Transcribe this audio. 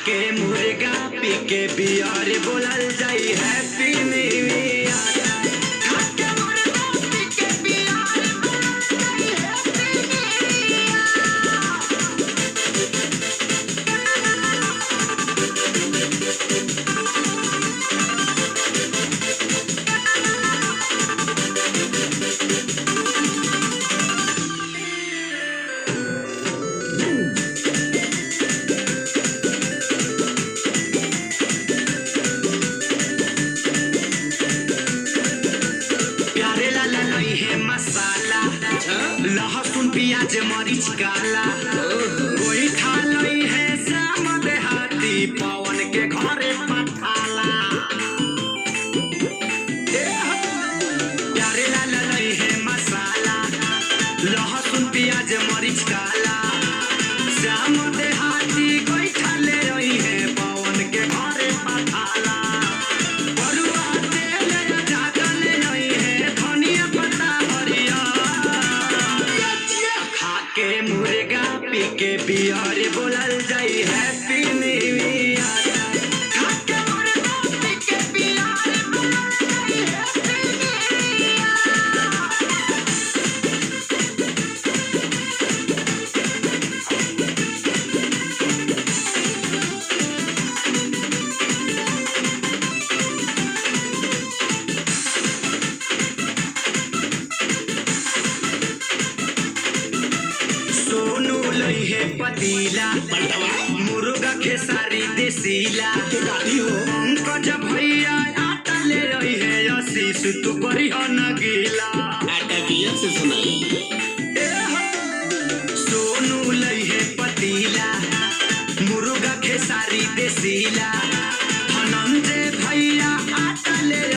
खाके मुर्गा पी के बियर बोलल जाई हैप्पी न्यू ईयर। खाके मुर्गा पी के बियर बोलल जाई हैप्पी न्यू ईयर। मसाला लहसुन प्याज मरीच काला कोई खा लई है श्याम देहाती पवन के घरे पठाला। प्यारे लाल लई है मसाला लहसुन प्याज मरीच काला श्याम देहाती कोई खा ले रही है पवन के घरे पठाला। मुर्गा पी के बियर बोलल जाई हैप्पी न्यू ईयर। खाके मुर्गा पी के बियर बोलल जाई हैप्पी न्यू ईयर। सोनू लई है पतीला मुर्गा खेसारी देसीला पंकज भैया आटा ले रही है आशीष तू करी हो न गीला। आटा बियर से सुना